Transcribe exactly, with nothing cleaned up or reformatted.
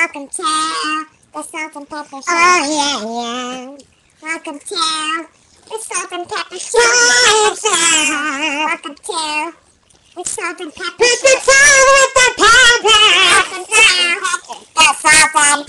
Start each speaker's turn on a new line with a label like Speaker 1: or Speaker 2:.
Speaker 1: Welcome to the Salt and Pepper Show. Oh, yeah, yeah. Welcome to the Salt and Pepper Show. Welcome to the Salt and Pepper Show. Welcome to the Salt and